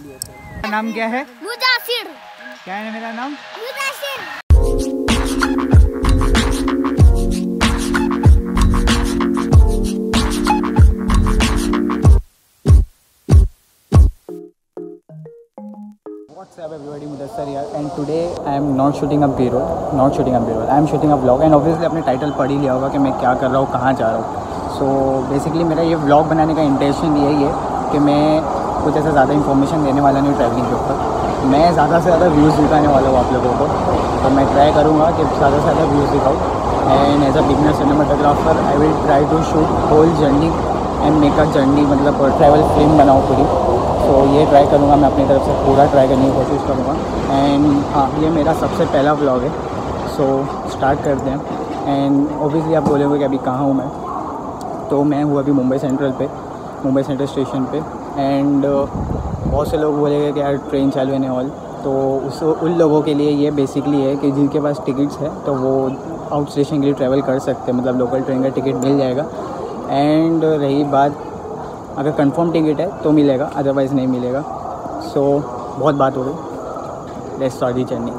नाम क्या है? मुजासिर। क्या है मेरा नाम? Mujassir. What's up everybody, Mudassar here and today I am not shooting a B-roll, I am shooting a vlog and obviously अपने टाइटल पढ़ ही लिया होगा कि मैं क्या कर रहा हूँ, कहाँ जा रहा हूँ। So basically मेरा ये vlog बनाने का इंटेंशन यही है कि मैं कुछ ऐसा ज़्यादा इन्फॉर्मेशन देने वाला नहीं हूँ ट्रैवलिंग के ऊपर। मैं ज़्यादा से ज़्यादा व्यूज़ दिखाने वाला हूँ आप लोगों को, तो मैं ट्राई करूँगा कि ज़्यादा से ज़्यादा व्यूज़ दिखाऊँ। And as a beginner cinematographer I will try to shoot whole journey and make a journey, मतलब ट्रैवल फिल्म बनाऊँ पूरी। तो ये ट्राई करूँगा, मैं अपनी तरफ से पूरा ट्राई करने की कोशिश करूँगा। एंड हाँ, ये मेरा सबसे पहला व्लॉग है, सो स्टार्ट करते हैं। एंड ऑब्वियसली आप बोलोगे कि अभी कहाँ हूँ मैं, तो मैं हूँ अभी मुंबई सेंट्रल स्टेशन पे। एंड बहुत से लोग बोलेंगे कि यार ट्रेन चालू है ऑल, तो उन लोगों के लिए ये बेसिकली है कि जिनके पास टिकट्स है तो वो आउट स्टेशन के लिए ट्रैवल कर सकते हैं, मतलब लोकल ट्रेन का टिकट मिल जाएगा। एंड रही बात, अगर कंफर्म टिकट है तो मिलेगा, अदरवाइज़ नहीं मिलेगा। सो बहुत बात हो गई, let's start the journey.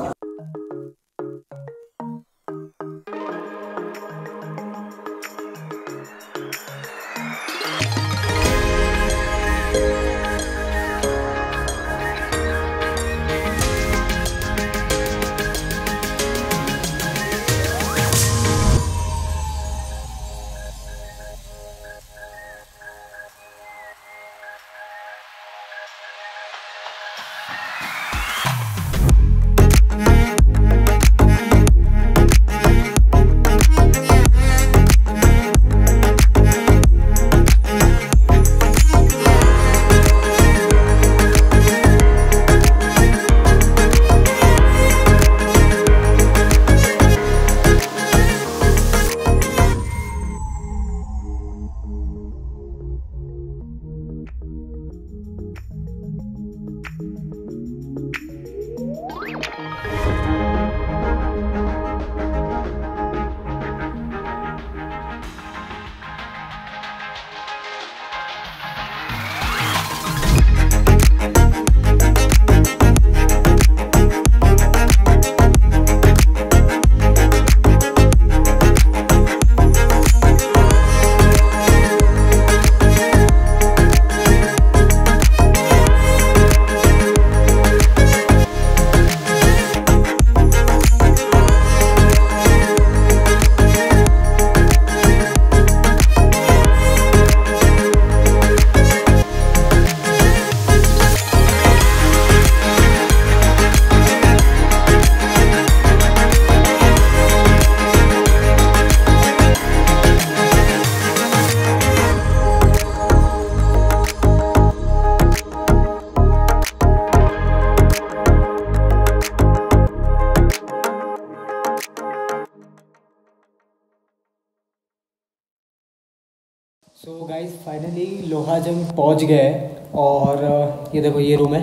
So guys finally Lohajang पहुंच गए हैं और ये देखो ये रूम है,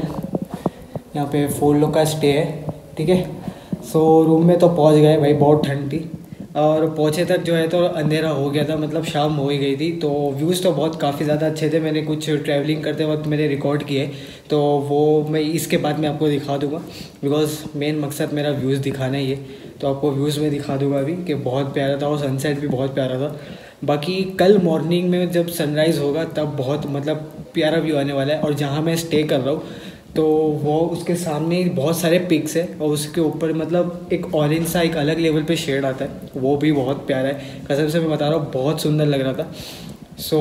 यहाँ पे 4 लोग का स्टे है, ठीक है। सो रूम में तो पहुंच गए भाई, बहुत ठंड थी और पहुंचे तक जो है तो अंधेरा हो गया था, मतलब शाम हो ही गई थी। तो व्यूज़ तो बहुत काफ़ी ज़्यादा अच्छे थे, मैंने कुछ ट्रैवलिंग करते वक्त मैंने रिकॉर्ड किए, तो वो मैं इसके बाद में आपको दिखा दूँगा, बिकॉज मेन मकसद मेरा व्यूज़ दिखाना ही है। तो आपको व्यूज़ में दिखा दूँगा अभी कि बहुत प्यारा था और सनसेट भी बहुत प्यारा था। बाकी कल मॉर्निंग में जब सनराइज़ होगा तब बहुत मतलब प्यारा व्यू आने वाला है। और जहाँ मैं स्टे कर रहा हूँ तो वो उसके सामने बहुत सारे पिक्स है और उसके ऊपर मतलब एक ऑरेंज सा एक अलग लेवल पे शेड आता है, वो भी बहुत प्यारा है, कसम से मैं बता रहा हूँ, बहुत सुंदर लग रहा था। सो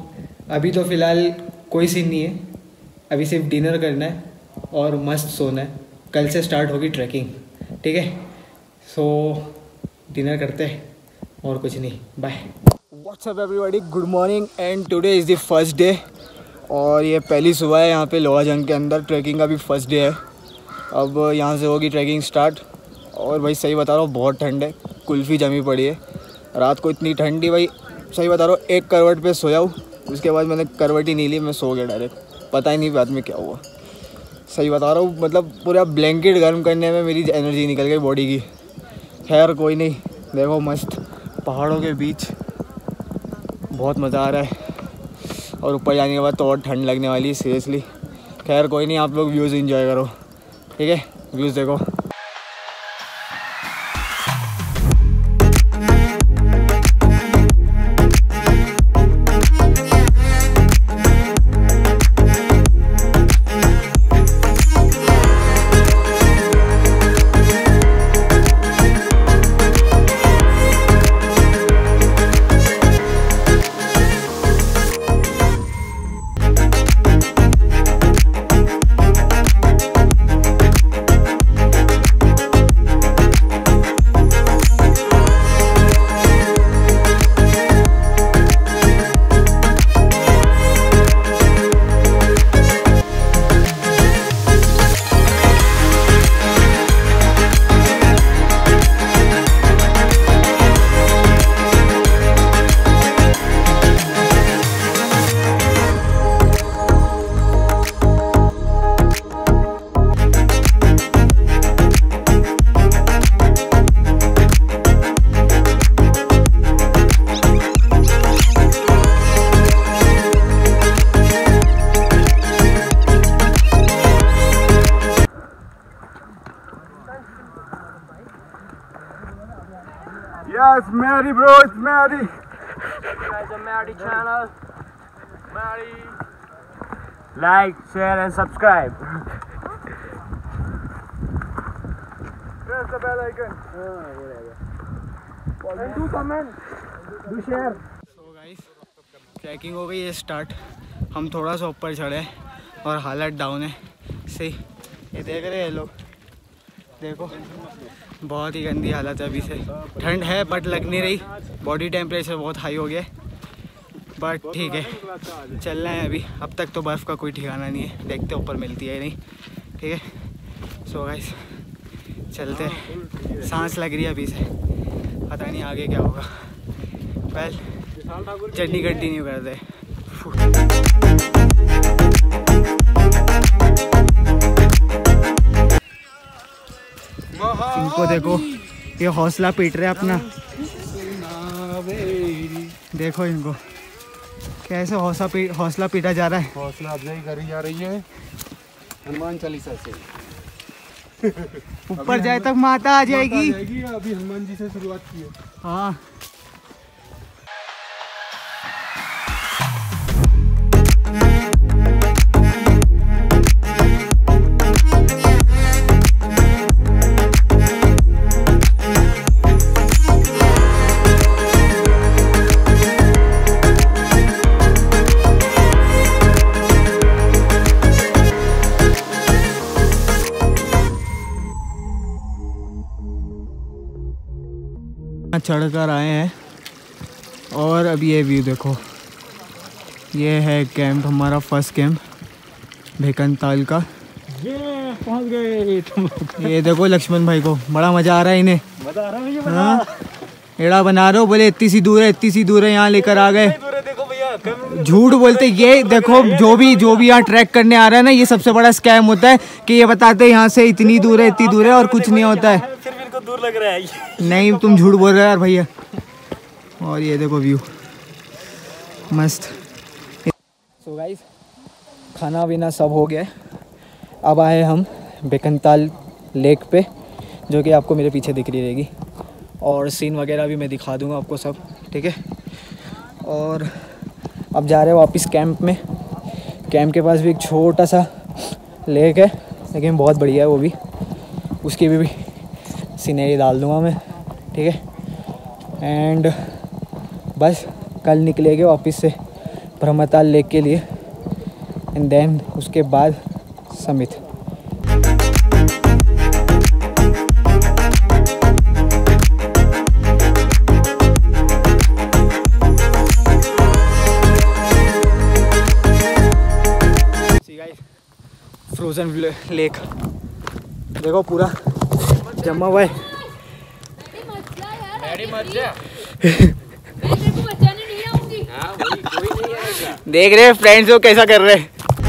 अभी तो फ़िलहाल कोई सीन नहीं है, अभी सिर्फ डिनर करना है और मस्त सोना है। कल से स्टार्ट होगी ट्रैकिंग, ठीक है। सो डिनर करते हैं और कुछ नहीं, bye. What's up everybody, good morning and today is the first day और ये पहली सुबह है यहाँ पे लोहाजंग के अंदर। ट्रैकिंग का भी फर्स्ट डे है, अब यहाँ से होगी ट्रैकिंग स्टार्ट। और भाई सही बता रहा हूँ बहुत ठंड है, कुल्फ़ी जमी पड़ी है रात को, इतनी ठंडी भाई सही बता रहा हूँ। एक करवट पे सोया हूँ, उसके बाद मैंने करवट ही नहीं ली, मैं सो गया डायरेक्ट, पता ही नहीं बाद में क्या हुआ। सही बता रहा हूँ, मतलब पूरा ब्लैंकेट गर्म करने में मेरी एनर्जी निकल गई बॉडी की। खैर कोई नहीं, देखो मस्त पहाड़ों के बीच बहुत मज़ा आ रहा है और ऊपर जाने के बाद तो और ठंड लगने वाली है सीरियसली। खैर कोई नहीं, आप लोग व्यूज़ एंजॉय करो, ठीक है, व्यूज़ देखो। Yeah, it's Maddie, bro. It's Maddie. Guys, I'm Maddie channel. Maddie. Like, share, and subscribe. Press the bell icon. And do comment. Do share. So guys, trekking हो गई है स्टार्ट। हम थोड़ा सा ऊपर चढ़े और हालत डाउन है। सही, ये देख रहे हैं लोग, देखो बहुत ही गंदी हालत है अभी से। ठंड है बट लग नहीं रही, बॉडी टेम्परेचर बहुत हाई हो गया, बट ठीक है, चल रहे हैं अभी। अब तक तो बर्फ़ का कोई ठिकाना नहीं है, देखते ऊपर मिलती है नहीं, ठीक है। सो गाइस चलते हैं, सांस लग रही है अभी से, पता नहीं आगे क्या होगा। वेल जर्नी कंटिन्यू कर दे। इनको देखो, ये हौसला पीट रहे अपना, देखो इनको कैसे हौसला पीटा जा रहा है। हौसला अफजाई करी जा रही है हनुमान चालीसा से। ऊपर जाए तक माता आ जाएगी। अभी हनुमान जी से शुरुआत की है। हाँ चढ़ कर आए हैं और अब ये व्यू देखो, ये है कैंप, हमारा फर्स्ट कैंप भेकनताल का। ये पहुंच गए तुम। ये देखो लक्ष्मण भाई को बड़ा मजा आ रहा है, इन्हें मजा आ रहा है भैया। हाँ एड़ा बना रहे हो, बोले इतनी सी दूर है, इतनी सी दूर है, यहाँ लेकर आ गए। देखो भैया, झूठ बोलते। ये देखो जो भी यहाँ ट्रैक करने आ रहा है ना, ये सबसे बड़ा स्कैम होता है कि ये बताते हैं यहाँ से इतनी दूर है, इतनी दूर है, और कुछ नहीं होता है। फिर भी इनको दूर लग रहा है। नहीं तुम झूठ बोल रहे हो यार भैया। और ये देखो व्यू मस्त। सो गाइस खाना पीना सब हो गया, अब आए हम भेकनताल लेक पे, जो कि आपको मेरे पीछे दिख रही रहेगी, और सीन वगैरह भी मैं दिखा दूंगा आपको सब, ठीक है। और अब जा रहे हैं वापस कैंप में। कैंप के पास भी एक छोटा सा लेक है, लेकिन बहुत बढ़िया है वो भी, उसकी भी सीनरी डाल दूंगा मैं, ठीक है। एंड बस कल निकलेंगे वापस से ब्रह्मताल लेक के लिए, एंड देन उसके बाद समिट। फ्रोजन लेक देखो पूरा जमा हुआ है। देख रहे फ्रेंड्स वो कैसा कर रहे हैं।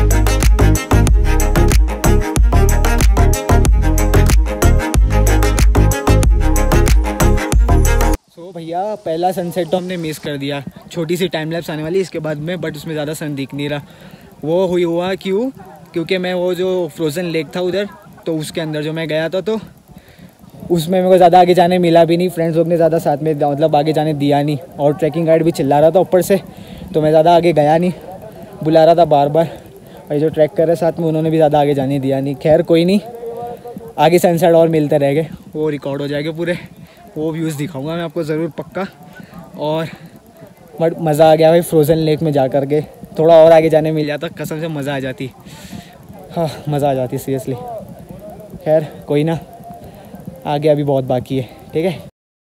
सो भैया पहला सनसेट तो हमने मिस कर दिया, छोटी सी टाइम लैप्स आने वाली इसके बाद में, बट उसमें ज़्यादा सन दिख नहीं रहा। वो हुआ क्यों क्योंकि मैं वो जो फ्रोज़न लेक था उधर, तो उसके अंदर जो मैं गया था, तो उसमें मेरे को ज़्यादा आगे जाने मिला भी नहीं। फ्रेंड्स लोग ने ज़्यादा साथ में मतलब आगे जाने दिया नहीं, और ट्रैकिंग गाइड भी चिल्ला रहा था ऊपर से, तो मैं ज़्यादा आगे गया नहीं, बुला रहा था बार बार। और जो ट्रैक कर रहे साथ में उन्होंने भी ज़्यादा आगे जाने दिया नहीं। खैर कोई नहीं, आगे सनसेट और मिलते रह गए, वो रिकॉर्ड हो जाएगा पूरे, वो व्यूज़ दिखाऊंगा मैं आपको ज़रूर पक्का। और बट मज़ा आ गया भाई फ्रोज़न लेक में जा कर के। थोड़ा और आगे जाने मिल जाता कसम से मज़ा आ जाती, हाँ मज़ा आ जाती सीरियसली। खैर कोई ना, आगे अभी बहुत बाकी है, ठीक है।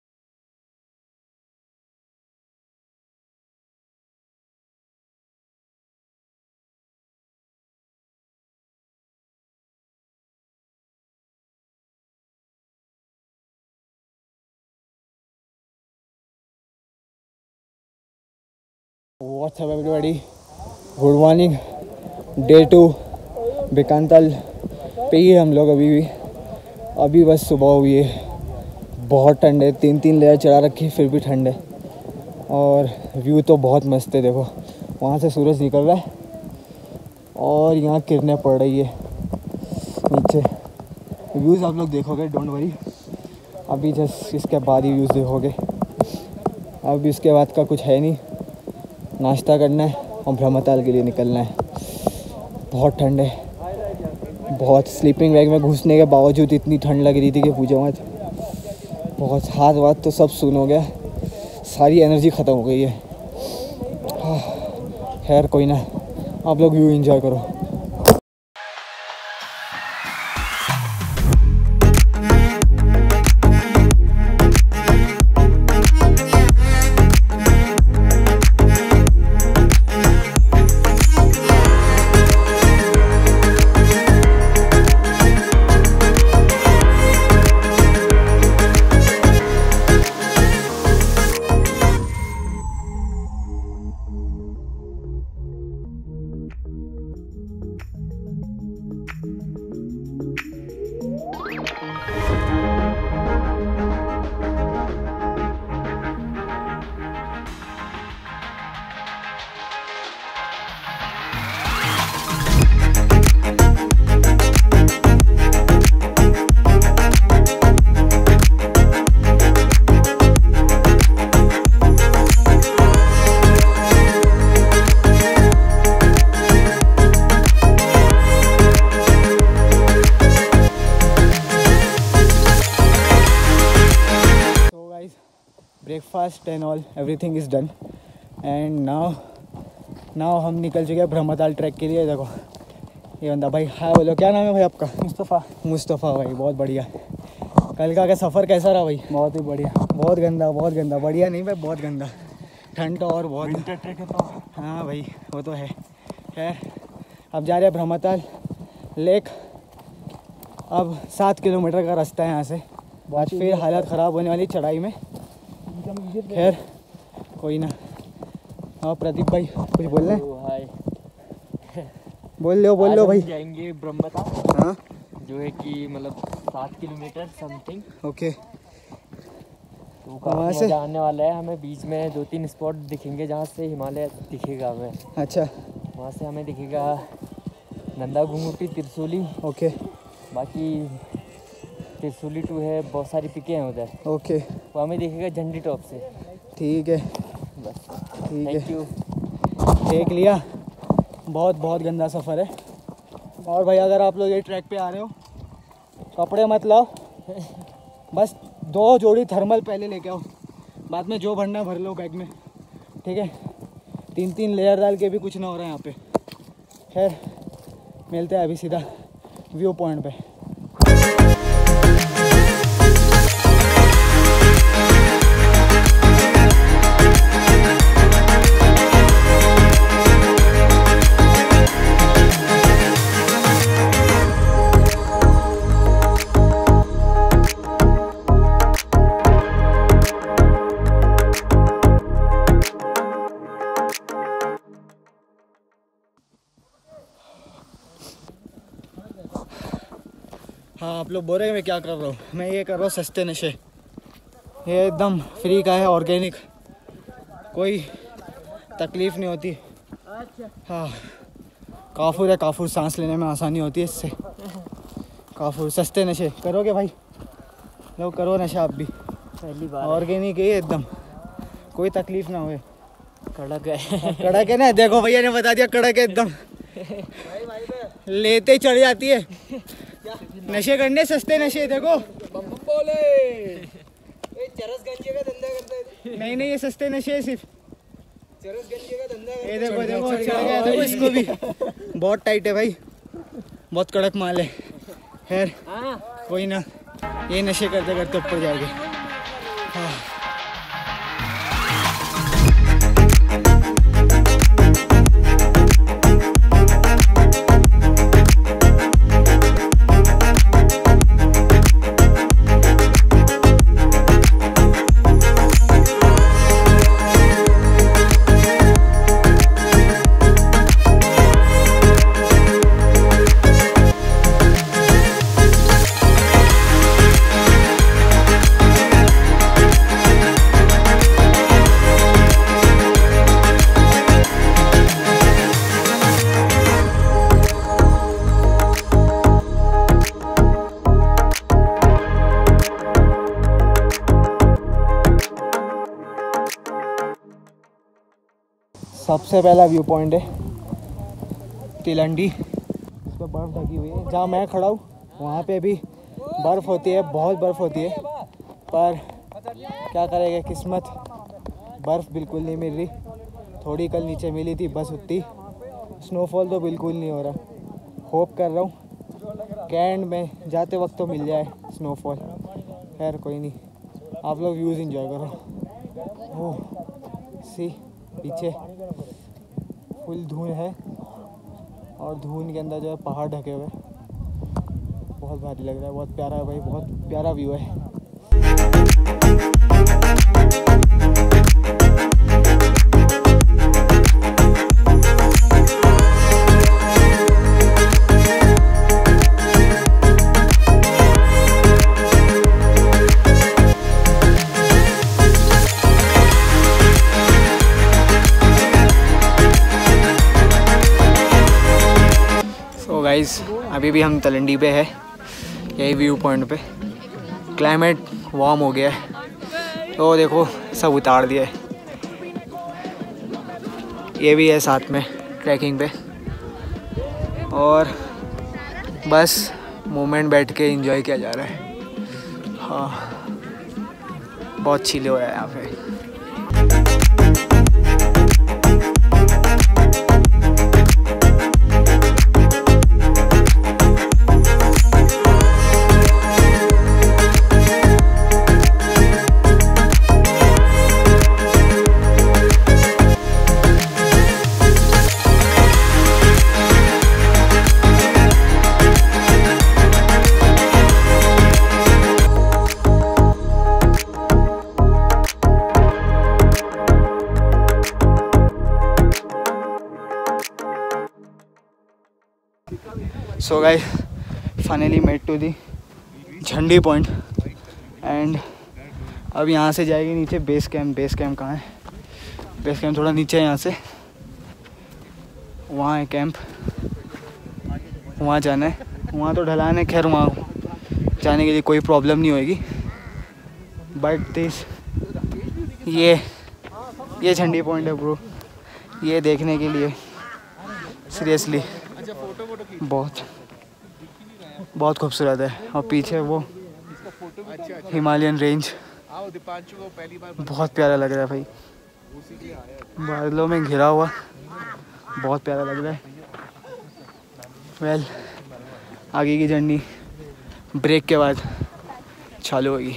What's up everybody, good morning. Day 2 Bekaltal पे ही हम लोग अभी बस सुबह हुई है। बहुत ठंड है, 3 लेयर चढ़ा रखी है फिर भी ठंड है। और व्यू तो बहुत मस्त है, देखो वहाँ से सूरज निकल रहा है और यहाँ किरणें पड़ रही है नीचे। व्यूज़ आप लोग देखोगे, डोंट वरी, अभी जस्ट इसके बाद ही व्यूज़ देखोगे। अब इसके बाद का कुछ है नहीं, नाश्ता करना है और ब्रह्मताल के लिए निकलना है। बहुत ठंड है, बहुत। स्लीपिंग बैग में घुसने के बावजूद इतनी ठंड लग रही थी कि पूछो मत। बहुत हाथ वाथ तो सब सुन हो गया, सारी एनर्जी ख़त्म हो गई है। खैर कोई ना, आप लोग व्यू एंजॉय करो। Breakfast and all everything is done and now हम निकल चुके हैं ब्रह्मताल ट्रैक के लिए। देखो ये बंदा भाई, हाय बोलो, क्या नाम है भाई आपका? मुस्तफ़ा भाई, बहुत बढ़िया। कल का सफ़र कैसा रहा भाई? बहुत ही बढ़िया। बहुत गंदा, बहुत गंदा। बढ़िया नहीं भाई, बहुत गंदा। ठंड तो और बहुत। विंटर ट्रैक है तो हाँ भाई वो तो है। खैर अब जा रहे हैं ब्रह्मताल लेक। अब 7 किलोमीटर का रास्ता है यहाँ से, बाद फिर हालत ख़राब होने वाली चढ़ाई में। खैर कोई ना। हाँ प्रदीप भाई कुछ बोल रहे हैं? बोल लो भाई। जाएंगे ब्रह्मताल, हाँ जो है कि मतलब 7 किलोमीटर समथिंग। ओके, तो काफ़ी मज़ा आने वाला है। हमें बीच में 2-3 स्पॉट दिखेंगे जहाँ से हिमालय दिखेगा हमें। अच्छा, वहाँ से हमें दिखेगा नंदा घुंगुटी, त्रिशूली। ओके, बाकी त्रिशूली 2 है, बहुत सारी पिकें हैं उधर। ओके, वो हमें दिखेगा झंडी टॉप से। ठीक है, बस ठीक है, थैंक यू। देख लिया। बहुत गंदा सफ़र है। और भाई अगर आप लोग ये ट्रैक पे आ रहे हो, कपड़े मत लाओ, बस 2 जोड़ी थर्मल पहले लेके आओ, बाद में जो भरना भर लो बैग में, ठीक है। 3 लेयर डाल के भी कुछ ना हो रहा है यहाँ पे। खैर मिलते हैं अभी सीधा व्यू पॉइंट पे। हाँ आप लोग बोल रहे हैं मैं क्या कर रहा हूँ? मैं ये कर रहा हूँ सस्ते नशे। ये एकदम फ्री का है, ऑर्गेनिक, कोई तकलीफ़ नहीं होती। हाँ काफूर है, काफूर सांस लेने में आसानी होती है इससे। काफूर सस्ते नशे करोगे भाई, लो करो नशा आप भी, पहली बार ऑर्गेनिक है एकदम, कोई तकलीफ ना होए। कड़क है। कड़क है ना, देखो भैया ने बता दिया कड़क है एकदम, लेते ही चढ़ जाती है। नशे करने सस्ते नशे, देखो चरस गंजे का धंधा करता है। नहीं नहीं, ये सस्ते नशे है सिर्फ। चरस गंजे का धंधा ये देखो देखो चढ़ गया, देखो इसको भी। बहुत टाइट है भाई, बहुत कड़क माल है। खैर कोई ना, ये नशे करते करते ऊपर जाएंगे। हाँ। सबसे पहला व्यू पॉइंट है तिलंडी, इस पर बर्फ़ ढकी हुई है। जहाँ मैं खड़ा हूँ वहाँ पे भी बर्फ़ होती है, बहुत बर्फ़ होती है, पर क्या करेगा किस्मत, बर्फ़ बिल्कुल नहीं मिल रही। थोड़ी कल नीचे मिली थी बस उतनी, स्नोफॉल तो बिल्कुल नहीं हो रहा। होप कर रहा हूँ कैंड में जाते वक्त तो मिल जाए स्नोफॉल। खैर कोई नहीं, आप लोग व्यूज़ इंजॉय करो। ओह सी पीछे फुल धुंध है और धुंध के अंदर जो है पहाड़ ढके हुए, बहुत भारी लग रहा है। बहुत प्यारा है भाई, बहुत प्यारा व्यू है। गाइस अभी भी हम तलंडी पे है, यही व्यू पॉइंट पे। क्लाइमेट वार्म हो गया है तो देखो सब उतार दिया है। ये भी है साथ में ट्रैकिंग पे, और बस मोमेंट बैठ के एंजॉय किया जा रहा है। हाँ बहुत चिल हो रहा है यहाँ पे। So guys, finally made to the Jhandi point and अब यहाँ से जाएगी नीचे बेस कैंप। बेस कैंप कहाँ है? बेस कैंप थोड़ा नीचे है यहाँ से, वहाँ है कैंप, वहाँ जाना है। वहाँ तो ढलान है, खैर वहाँ जाने के लिए कोई प्रॉब्लम नहीं होएगी। बट दिस ये झंडी पॉइंट है ब्रो, ये देखने के लिए सीरियसली बहुत खूबसूरत है। और पीछे वो हिमालयन रेंज बहुत प्यारा लग रहा है भाई, बादलों में घिरा हुआ, बहुत प्यारा लग रहा है। वेल आगे की जर्नी ब्रेक के बाद चालू होगी।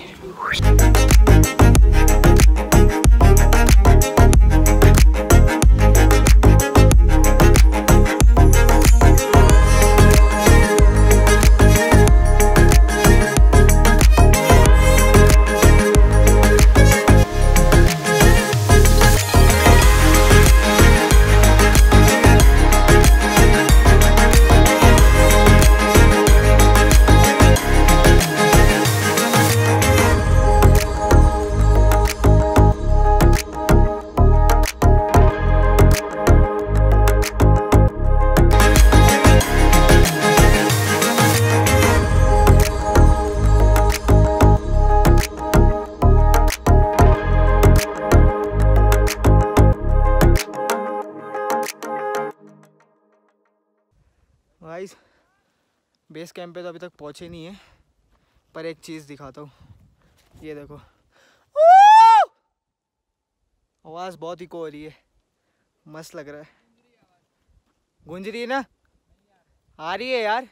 बेस कैंप पे तो अभी तक पहुँचे नहीं है, पर एक चीज़ दिखाता हूँ, ये देखो आवाज़ बहुत इको हो रही है, मस्त लग रहा है। गूंज रही है ना, आ रही है यार,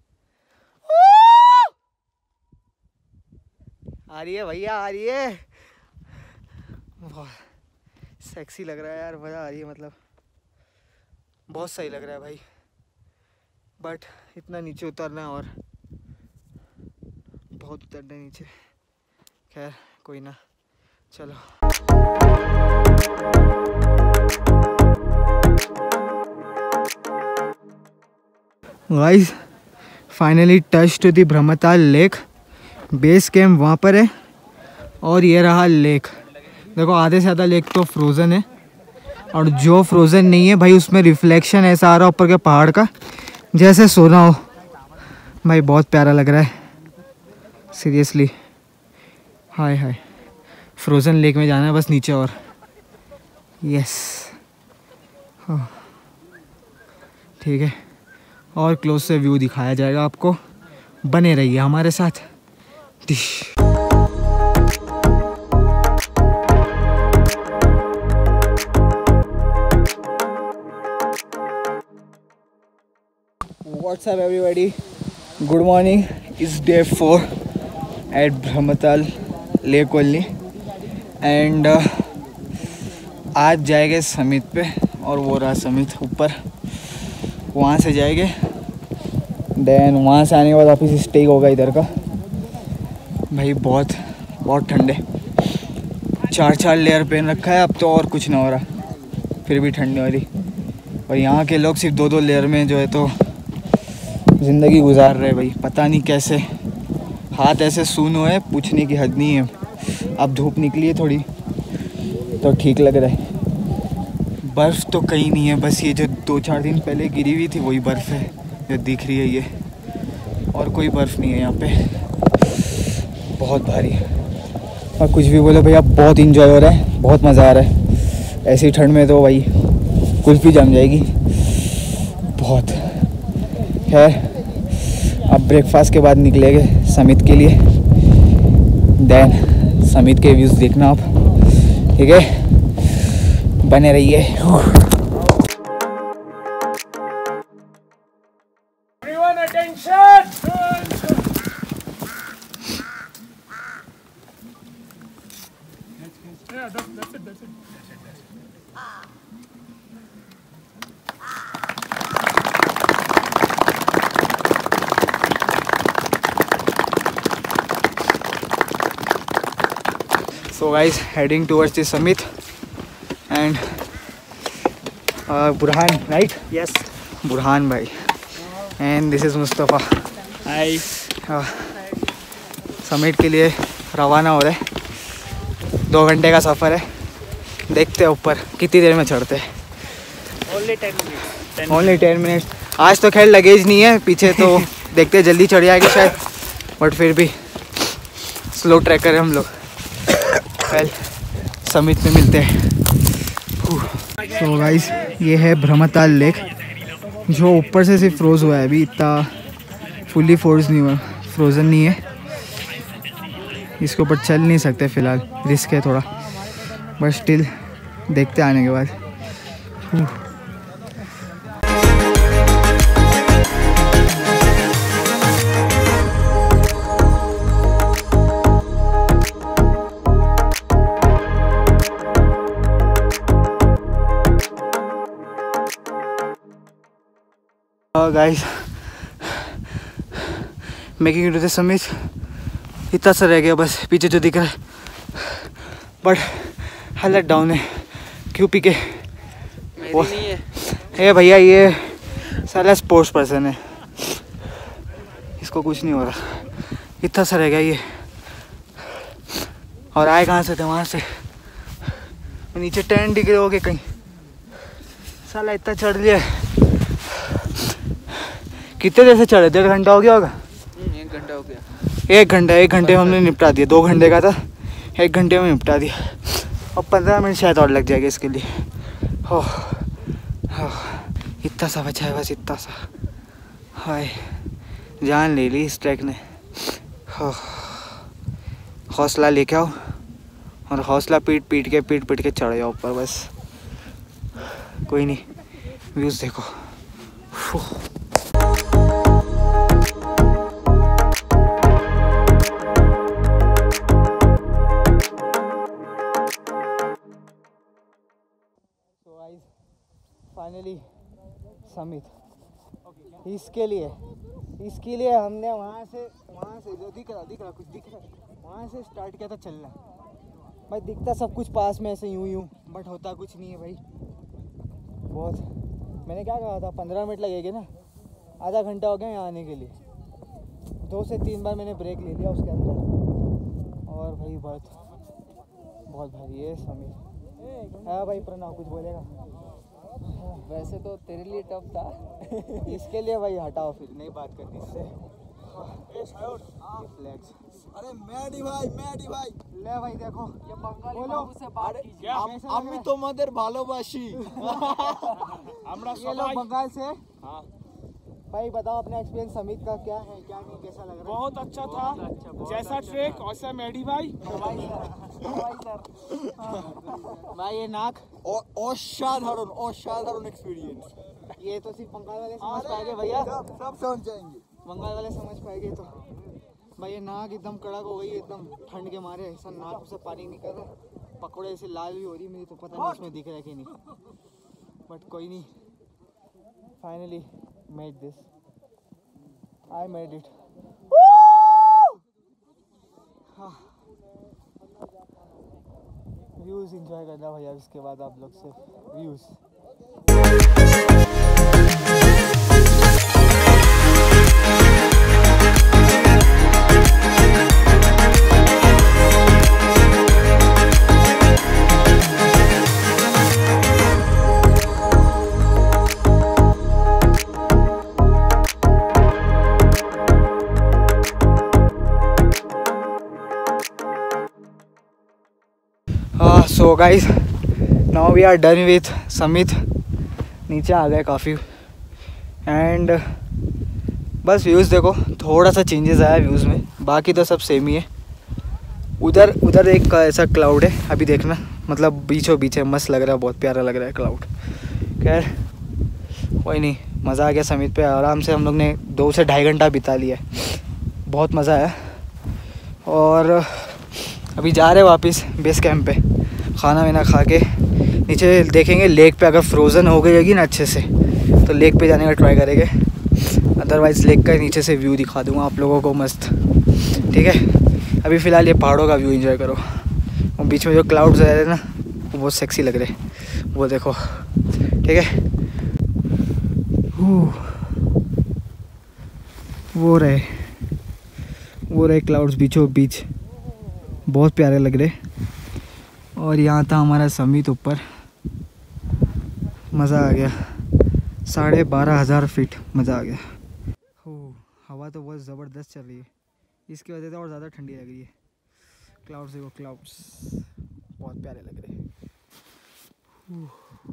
आ रही है भैया, आ रही है। बहुत सेक्सी लग रहा है यार, मज़ा आ रही है, मतलब बहुत सही लग रहा है भाई। बट इतना नीचे उतरना है और बहुत उतरना है नीचे। खैर कोई ना, चलो। Guys finally touch to the Brahmatal lake. Base camp वहाँ पर है और ये रहा लेक। देखो आधे से ज़्यादा लेक तो फ्रोज़न है, और जो फ्रोज़न नहीं है भाई उसमें रिफ्लेक्शन ऐसा आ रहा है ऊपर के पहाड़ का, जैसे सोना हो भाई। बहुत प्यारा लग रहा है seriously. Hi hi, frozen lake में जाना है बस नीचे और। यस ठीक है, और क्लोज से व्यू दिखाया जाएगा आपको, बने रहिए हमारे साथ। What's up everybody? Good morning. It's day 4 at Brahmatal Lake only and आज जाएंगे समिट पे, और वो रहा समिट ऊपर, वहाँ से जाएंगे। देन वहाँ से आने के बाद वापस स्टे होगा इधर का। भाई बहुत बहुत ठंडे, 4 लेयर पहन रखा है अब तो, और कुछ ना हो रहा, फिर भी ठंडी वाली। और यहाँ के लोग सिर्फ 2 लेयर में जो है तो ज़िंदगी गुजार रहे भाई, पता नहीं कैसे। हाथ ऐसे सून हुए, पूछने की हद नहीं है। अब धूप निकली है थोड़ी तो ठीक लग रहा है। बर्फ़ तो कहीं नहीं है, बस ये जो 2-4 दिन पहले गिरी हुई थी वही बर्फ़ है जो दिख रही है ये, और कोई बर्फ़ नहीं है यहाँ पे। बहुत भारी, और कुछ भी बोलो भैया बहुत इंजॉय हो रहा है, बहुत मज़ा आ रहा है। ऐसी ठंड में तो भाई कुल्फ़ी जम जाएगी बहुत। खैर अब ब्रेकफास्ट के बाद निकलेंगे समिट के लिए। देन समिट के व्यूज़ देखना आप, ठीक है, बने रहिए। Everyone attention! Yeah, that's it. So guys, heading towards the summit and Burhan, right? Yes. Burhan bhai, and this is Mustafa. Hi. Summit के लिए रवाना हो रहे हैं। 2 घंटे का सफ़र है, देखते हैं ऊपर कितनी देर में चढ़ते हैं। Only 10 minutes. Only 10 minute. आज तो खैर लगेज नहीं है पीछे, तो देखते हैं जल्दी चढ़ जाएगी शायद, बट फिर भी स्लो ट्रैकर है हम लोग। वेल समिट में मिलते हैं। तो गाइस ये है ब्रह्मताल लेक, जो ऊपर से सिर्फ फ्रोज़ हुआ है, अभी इतना फुली फ्रोज़ नहीं हुआ, फ्रोज़न नहीं है। इसके ऊपर चल नहीं सकते फ़िलहाल, रिस्क है थोड़ा, बट स्टिल देखते आने के बाद। Guys making it to the summit, इतना सा रह गया बस, पीछे जो दिख रहा है, बट हालत डाउन है। क्यों पी के मेरी नहीं है। ए भैया ये साला स्पोर्ट्स पर्सन है, इसको कुछ नहीं हो रहा, इतना सा रह गया ये। और आए कहाँ से थे, वहाँ से नीचे 10 डिग्री हो गए कहीं, साला इतना चढ़ लिया। कितने देर से चढ़े? 1.5 घंटा हो गया होगा। 1 घंटा हो गया। 1 घंटे में हमने निपटा दिया। 2 घंटे का था, 1 घंटे में निपटा दिया, और 15 मिनट शायद और लग जाएगा इसके लिए। हो इतना सा बचा है बस, इतना सा। हाय जान ले ली इस ट्रैक ने। हौसला लेके आओ और हौसला पीट पीट के चढ़ जाओ ऊपर बस। कोई नहीं, व्यूज़ देखो। Finally summit. इसके लिए हमने वहाँ से जो दिख रहा कुछ दिख रहा वहाँ से स्टार्ट किया था चलना। भाई दिखता सब कुछ पास में ऐसे यूं बट होता कुछ नहीं है भाई। बहुत, मैंने क्या कहा था 15 मिनट लगेंगे ना, आधा घंटा हो गया यहाँ आने के लिए। 2 से 3 बार मैंने ब्रेक ले लिया उसके अंदर। और भाई बहुत भारी है समीर। हाँ भाई प्रणव कुछ बोलेगा? वैसे तो तेरे लिए टफ था। इसके लिए भाई हटाओ, फिर नहीं बात करनी इससे। अरे मैडी भाई ले भाई देखो, ये बंगाली बोलो। बाबू से बात कीजिए। আমি তোমাদের ভালোবাসি। ये लोग बंगाल से। हाँ भाई बताओ अपना एक्सपीरियंस समिट का क्या है, क्या नहीं, कैसा लग रहा है? बहुत अच्छा था, जैसा ट्रैक वैसा मैडी भाई। भाई ये नाक অসাধারণ एक्सपीरियंस। ये तो सिर्फ बंगाल वाले समझ पाएंगे भैया, सब समझ जाएंगे। बंगाल वाले समझ पाएंगे। तो भाई ये नाक एकदम कड़क हो गई, एकदम ठंड के मारे ऐसा नाक से पानी निकल रहा है। पकौड़े से लाल भी हो रही मेरी, तो पता नहीं उसमें दिख रहा है कि नहीं, बट कोई नहीं। Finally made this, I made it. Views enjoy करना भैया, इसके बाद आप लोग से views. So guys now we are done with summit. नीचे आ गए काफ़ी एंड बस व्यूज़ देखो, थोड़ा सा चेंजेस आया व्यूज़ में, बाकी तो सब सेम ही है। उधर एक ऐसा क्लाउड है, अभी देखना, मतलब बीचों बीच है, मस्त लग रहा है, बहुत प्यारा लग रहा है क्लाउड। खैर कोई नहीं, मज़ा आ गया समिट पे। आराम से हम लोग ने 2 से 2.5 घंटा बिता लिया, बहुत मज़ा आया। और अभी जा रहे वापस बेस कैंप पे, खाना वाना खा के नीचे देखेंगे लेक पे। अगर फ्रोज़न हो गई ना अच्छे से तो लेक पे जाने का ट्राई करेंगे, अदरवाइज़ लेक का नीचे से व्यू दिखा दूँगा आप लोगों को मस्त। ठीक है, अभी फ़िलहाल ये पहाड़ों का व्यू एंजॉय करो। और बीच में जो क्लाउड्स रह रहे हैं ना, वो बहुत सेक्सी लग रहे, वो देखो। ठीक है, वो रहे क्लाउड्स बीचों बीच, बहुत प्यारे लग रहे। और यहाँ था हमारा समिट ऊपर, मज़ा आ गया। 12,500 फीट, मज़ा आ गया। हवा तो बहुत ज़बरदस्त चल रही है, इसकी वजह से और ज़्यादा ठंडी लग रही है। क्लाउड्स देखो, क्लाउड्स बहुत प्यारे लग रहे हैं।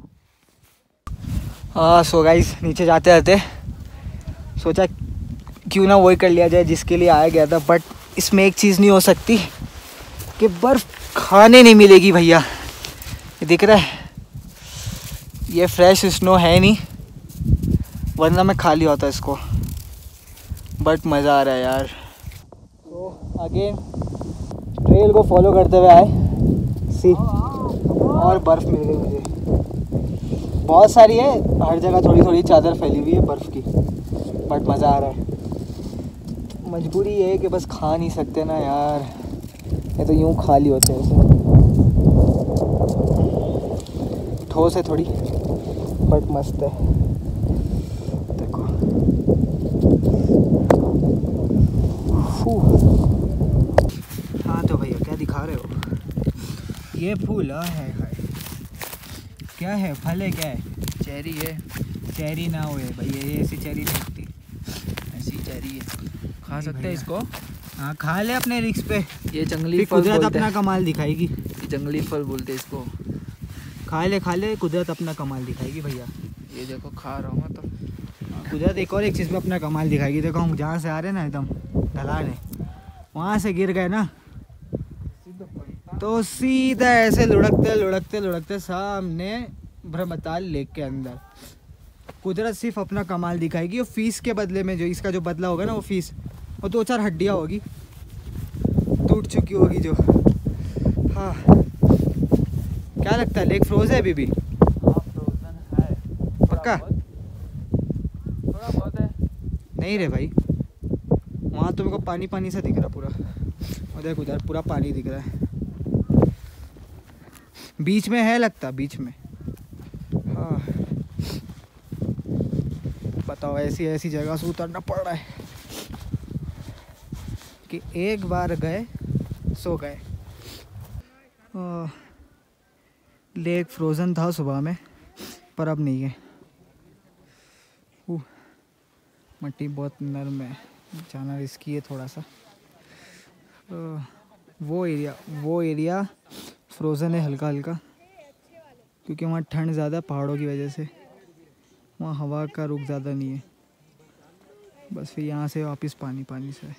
हाँ सो गाइस, नीचे जाते जाते सोचा क्यों ना वही कर लिया जाए जिसके लिए आया गया था। बट इसमें एक चीज़ नहीं हो सकती कि बर्फ़ खाने नहीं मिलेगी भैया। ये दिख रहा है, ये फ्रेश स्नो है नहीं, वरना मैं खा लिया होता इसको। बट मज़ा आ रहा है यार। तो अगेन ट्रेल को फॉलो करते हुए आए सी, और बर्फ़ मिल गई मुझे, बहुत सारी है, हर जगह थोड़ी थोड़ी चादर फैली हुई है बर्फ़ की। बट मज़ा आ रहा है। मजबूरी ये है कि बस खा नहीं सकते ना यार, ये तो यूँ खाली होते हैं ऐसे, ठोस है थोड़ी बट मस्त है। देखो हाँ तो भैया क्या दिखा रहे हो? ये फूल है क्या है? फल है क्या है? चेरी है। चेरी ना हुए भैया, ये ऐसी चेरी नहीं होती, ऐसी चेरी है, खा सकते हैं इसको। हाँ खा ले अपने रिस्क पे, ये जंगली फिर फल कुदरत बोलते अपना हैं। कमाल दिखाएगी। ये जंगली फल बोलते हैं इसको। खा ले, कुदरत अपना कमाल दिखाएगी भैया। ये देखो खा रहा हूँ मैं तो। कुदरत एक और एक चीज़ में अपना कमाल दिखाएगी। देखो हम जहाँ से आ रहे हैं ना एकदम ढलान है, वहाँ से गिर गए ना तो सीधा ऐसे लुढ़कते लुढ़कते लुढ़कते सामने ब्रह्मताल लेक के अंदर। कुदरत सिर्फ अपना कमाल दिखाएगी। और फीस के बदले में जो इसका जो बदला होगा ना वो फीस, और 2-4 हड्डियाँ होगी टूट चुकी होगी जो। हाँ क्या लगता है लेक फ्रोज है अभी भी? पक्का थोड़ा बहुत है। नहीं रे भाई, वहाँ तो मेरे को पानी पानी सा दिख रहा पूरा। और देख उधर पूरा पानी दिख रहा है, बीच में है लगता, बीच में। हाँ बताओ ऐसी ऐसी जगह से उतरना पड़ रहा है कि एक बार गए सो गए। लेक फ्रोज़न था सुबह में पर अब नहीं है। मिट्टी बहुत नरम है, जाना रिस्की है थोड़ा सा। वो एरिया फ्रोज़न है हल्का हल्का, क्योंकि वहाँ ठंड ज़्यादा पहाड़ों की वजह से। वहाँ हवा का रुख ज़्यादा नहीं है, बस फिर यहाँ से वापस पानी पानी से।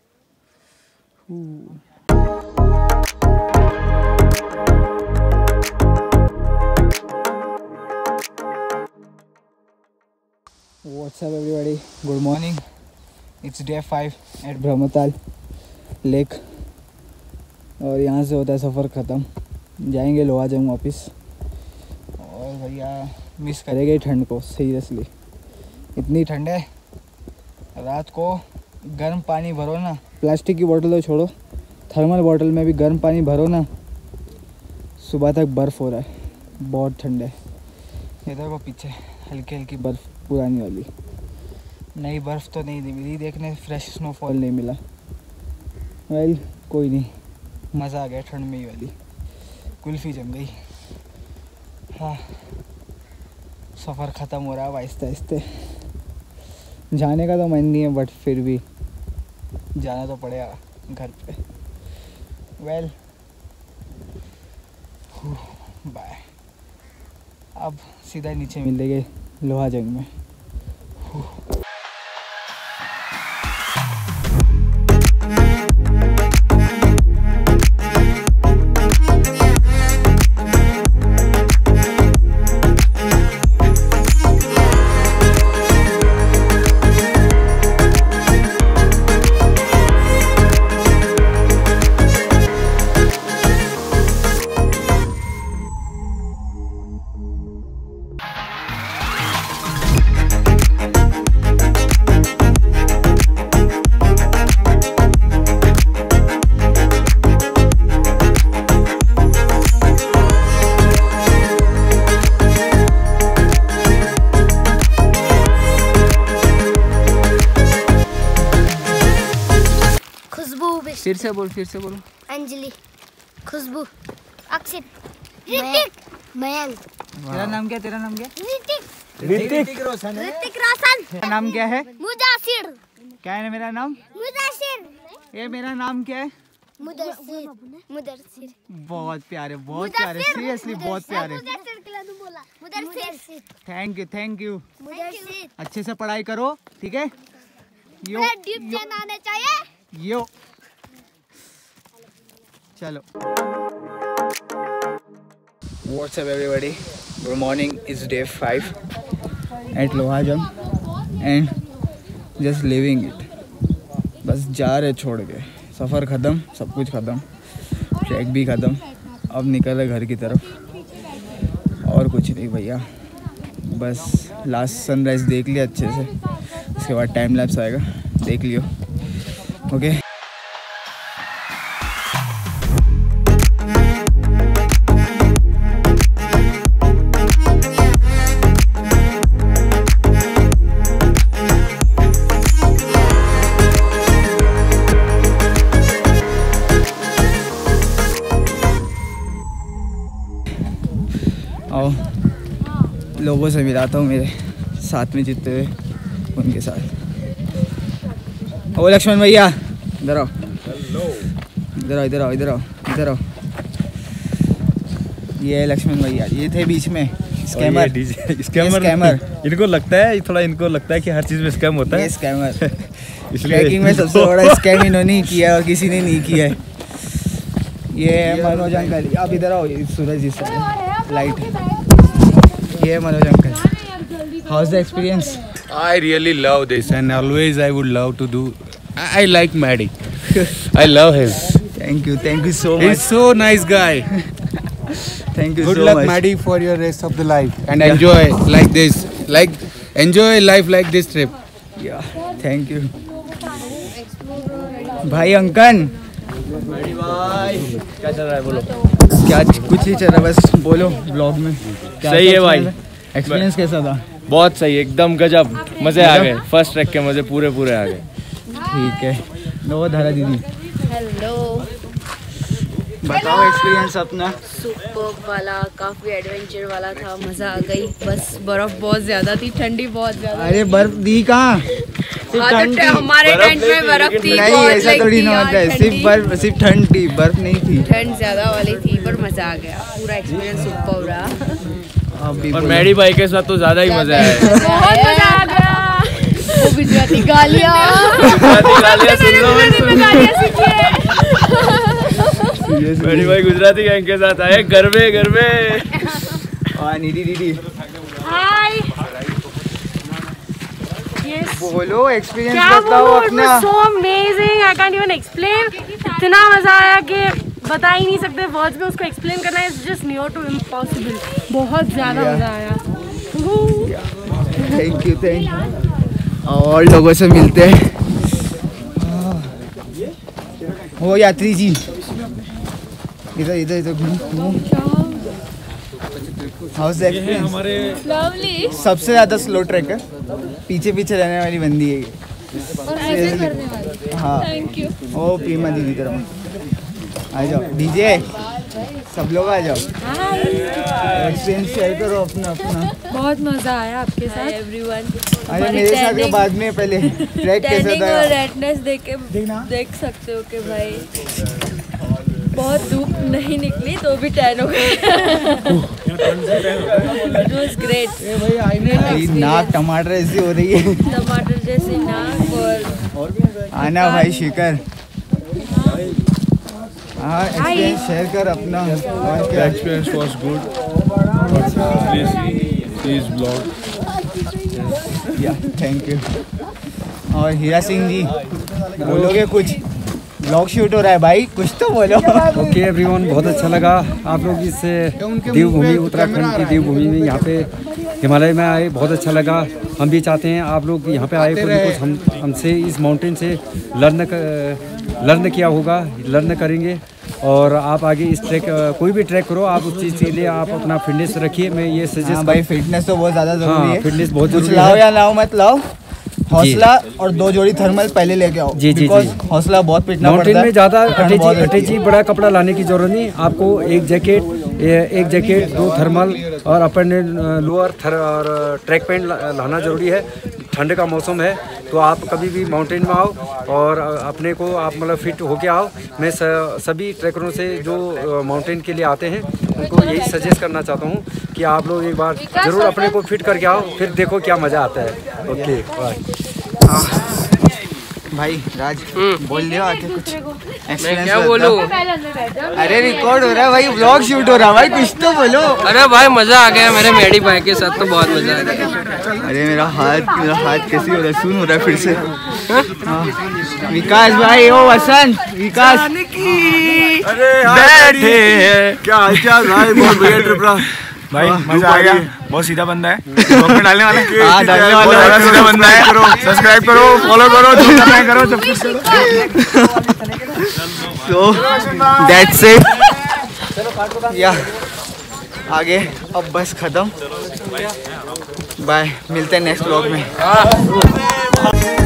What's up everybody? Good morning. It's day 5 at Brahmatal lake. और यहाँ से होता है सफ़र ख़त्म, जाएंगे लोहाजंग वापस। और भैया मिस करेंगे ठंड को सीरियसली, इतनी ठंड है। रात को गर्म पानी भरो ना, प्लास्टिक की बोतल तो छोड़ो, थर्मल बोतल में भी गर्म पानी भरो ना, सुबह तक बर्फ़ हो रहा है, बहुत ठंड है। इधर को पीछे हल्की हल्की बर्फ़ पुरानी वाली, नई बर्फ़ तो नहीं मिली देखने, फ्रेश स्नोफॉल नहीं मिला। वेल कोई नहीं, मज़ा आ गया ठंड में ही वाली। कुल्फ़ी जम गई। हाँ सफ़र ख़त्म हो रहा है आहिस्ते आहिस्ते। जाने का तो मन नहीं है बट फिर भी जाना तो पड़ेगा घर पे। Well bye. अब सीधा नीचे मिलेंगे लोहाजंग में। फिर से बोलो। अंजलि, खुशबू, अक्षित, ऋतिक, मयंक। तेरा नाम क्या? तेरा नाम क्या? ऋतिक रोशन। तेरा नाम क्या है? मुदासिर। क्या है मेरा नाम? मुदासिर। ये मेरा नाम क्या है? मुदस्सिर। मुदस्सिर। बहुत प्यारे, बहुत प्यारे, सीरियसली बहुत प्यारे। मुदस्सिर। Thank you. मुदस्सिर। अच्छे से पढ़ाई करो, ठीक है? डीप चैन आने चाहिए। यो चलो। What's up everybody? Good morning. It's day 5 at Lohajung and just living it. बस जा रहे छोड़ के, सफ़र ख़त्म, सब कुछ ख़त्म, ट्रैक भी ख़त्म। अब निकल रहे घर की तरफ और कुछ नहीं भैया। बस लास्ट सनराइज़ देख लिया अच्छे से, उसके बाद टाइम लैप्स आएगा, देख लियो। ओके आओ, लोगों से मिलाता हूँ मेरे साथ में जितने हुए उनके साथ। ओ लक्ष्मण भैया इधर आओ, इधर आओ। ये लक्ष्मण भैया, ये थे बीच में स्कैमर। स्कैमर इनको लगता है कि हर चीज में स्कैम होता है। ये स्कैमर ट्रैकिंग में सबसे बड़ा स्कैम इन्होंने किया और किसी ने नहीं किया है। ये मनोज अंकल, आप इधर आओ, सूरज जी लाइट। ये Manoj uncle, how is the experience? I really love this and always I would love to do. I like Maddie. I love him. Thank you so much. He's so nice guy. Thank you Good so luck, much. Maddie, for your rest of the life and enjoy like this. Enjoy life like this trip. Thank you भाई। अंकन क्या चल रहा है बोलो? क्या कुछ नहीं चल रहा, बस बोलो ब्लॉग में। सही है भाई। एक्सपीरियंस कैसा था? बहुत सही, एकदम गजब, मजे आ गए। फर्स्ट ट्रैक के मजे पूरे आ गए। ठीक है, लो धारा दीदी हेलो। बताओ एक्सपीरियंस अपना। सुपर्ब वाला, काफ़ी एडवेंचर वाला था, मज़ा आ गई। बस बर्फ़ बहुत ज़्यादा थी, ठंडी बहुत ज़्यादा। अरे बर्फ दी कहाँ? हमारे टेंट में बर्फ़ थी। नहीं, ऐसा थोड़ी ना होता है, सिर्फ ठंड थी, बर्फ नहीं थी। ठंड ज़्यादा वाली थी पर मज़ा आ गया, पूरा एक्सपीरियंस सुपर्ब रहा। और मैडी भाई के साथ तो ज्यादा ही मजा आया। बहुत मज़ा आ गया। वो गुजराती गालियाँ मैडी भाई गुजराती गैंग के साथ आए। गरबे निधि दीदी हाय। बोलो एक्सपीरियंस क्या बताओ बोलूं, it अपना। was so amazing, I can't even explain। इतना मजा आया कि बता ही नहीं सकते, वर्ड्स में उसको एक्सप्लेन करना is just near to impossible. बहुत ज्यादा मजा आया। Thank you. और लोगों से मिलते हैं। हो यात्री जी, इधर घूम। How's experience? लवली। सबसे ज्यादा स्लो ट्रैक है, पीछे रहने वाली बंदी है ये। और ऐसे करने वाली। हाँ, थैंक यू। ओ प्रीमा दीदी तरफ आ जाओ। डीजे सब लोग आ जाओ, एक्सपीरियंस शेयर करो अपना। बहुत मजा आया आपके साथ एवरीवन। अरे मेरे साथ के बाद में पहले ट्रैक कैसा टैनिंग था? और रेडनेस देख सकते हो कि भाई बहुत धूप नहीं निकली तो भी टैन हो गए। It was great. नाक टमाटर ऐसी हो रही है। टमाटर जैसी नाक। और आना भाई शिखर। हाँ, एक्सपीरियंस शेयर कर अपना। और क्या experience was good. Please blog. या थैंक यू। और हीरा सिंह जी बोलोगे कुछ? ब्लॉग शूट हो रहा है भाई, कुछ तो बोलो। ओके एवरीवन, बहुत अच्छा लगा आप लोग इस देवभूमि, उत्तराखंड की देवभूमि में यहाँ पे हिमालय में आए। बहुत अच्छा लगा। हम भी चाहते हैं आप लोग यहाँ पे आए, कुछ हमसे इस माउंटेन से लर्न किया होगा, लर्न करेंगे। और आप आगे इस ट्रैक, कोई भी ट्रैक करो आप, उस चीज़ के लिए आप अपना फिटनेस रखिए। मैं ये सजेस्ट भाई फिटनेस तो बहुत ज़्यादा ज़रूरी है। फिटनेस बहुत कुछ जरूरी लाओ है। या लाओ मत लाओ, हौसला और 2 जोड़ी थर्मल पहले लेके आओ। जी। हौसला बहुत पिटना पड़ता माउंटेन है। में ज़्यादा अटैची बड़ा कपड़ा लाने की जरूरत नहीं। आपको एक जैकेट 2 थर्मल और अपने लोअर और ट्रैक पैंट लाना जरूरी है। ठंड का मौसम है तो आप कभी भी माउंटेन में आओ और अपने को आप मतलब फिट होके आओ। मैं सभी ट्रैकरों से जो माउंटेन के लिए आते हैं उनको यही सजेस्ट करना चाहता हूँ कि आप लोग एक बार ज़रूर अपने को फिट करके आओ, फिर देखो क्या मज़ा आता है। Okay bye. भाई राज बोल दियो आके कुछ। मैं क्या बोलूं? अरे रिकॉर्ड हो रहा है भाई, व्लॉग शूट हो रहा है भाई, कुछ तो बोलो। अरे भाई मजा आ गया, मेरे मैडी भाई के साथ तो बहुत मजा आ गया। अरे मेरा हाथ कैसे हो रहा है, सुन हो रहा है फिर से। हाँ। विकास भाई, ओ वसंत, विकास अरे बैठे हैं। क्या हालचाल भाई? बहुत बढ़िया ट्रिप रहा भाई, मजा आ गया। बहुत सीधा बंदा है, ब्लॉग में डालने वाला है। हाँ, डालने वाला है। सीधा बंदा है। सब्सक्राइब करो, फॉलो करो, जो करना है करो, सब कुछ करो। तो दैट्स इट। या आगे अब बस खत्म। बाय, मिलते हैं नेक्स्ट व्लॉग में।